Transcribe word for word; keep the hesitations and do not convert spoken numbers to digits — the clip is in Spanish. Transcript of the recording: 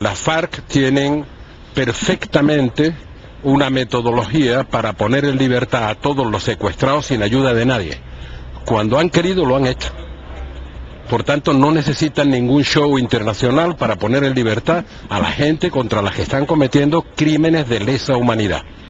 Las FARC tienen perfectamente una metodología para poner en libertad a todos los secuestrados sin ayuda de nadie. Cuando han querido lo han hecho. Por tanto, no necesitan ningún show internacional para poner en libertad a la gente contra la que están cometiendo crímenes de lesa humanidad.